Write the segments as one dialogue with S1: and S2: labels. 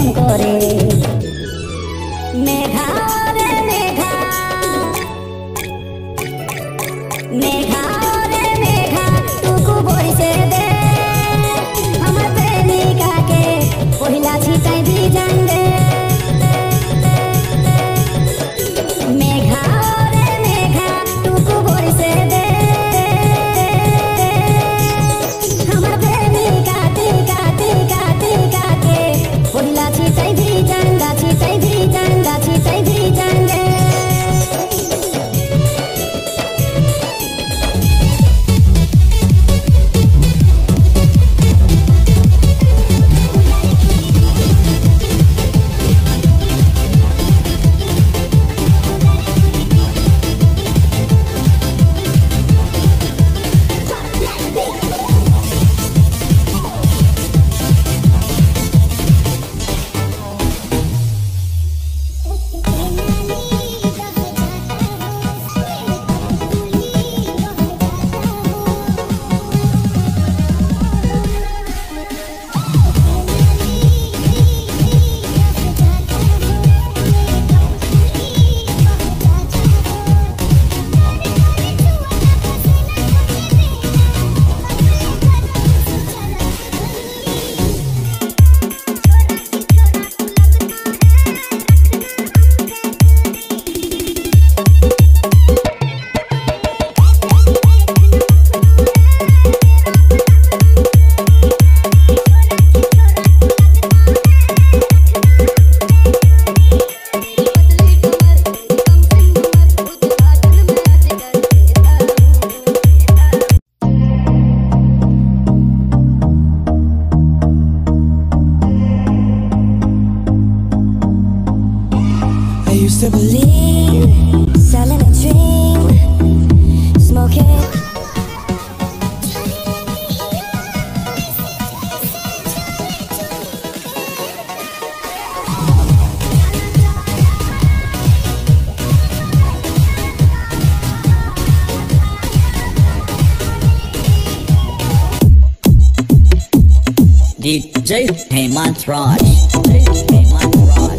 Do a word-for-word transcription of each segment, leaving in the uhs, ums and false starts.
S1: প্রেম করে মেঘা রে মেঘা মেঘা রে মেঘা টুকু বইছে দে আমার প্রেমিকাকে পহিলা ছিটাই ভিজান দে মেঘা রে মেঘা টুকু বইছে দে আমার প্রেমিকা টিকা টিকা টিকাকে পহিলা ছিটাই ভিজান দা ছিটাই ভিজান দা ছিটাই ভিজান দে used to believe, selling a dream, smoking.
S2: D J Hemant Raj. Hemant Raj.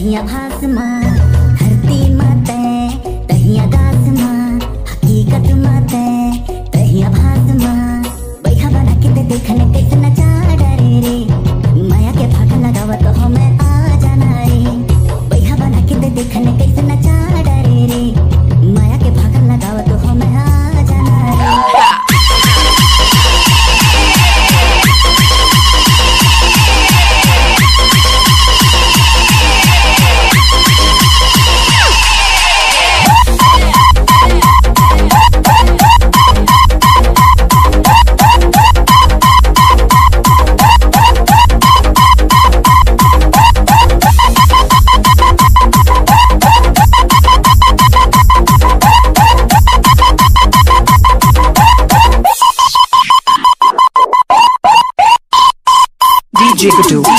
S1: तहिया भास माँ धरती माते तहिया दास माँ हकीकत माते तहिया भास माँ बैठा बना के ते देखने कैसे नचा डरे रे माया के भाग लगावा तो हमें आ जाना रे बैठा बना के ते देखने कैसे नचा डरे रे माया के भाग लगावा तो हमें आ जाना रे
S3: D J Badu.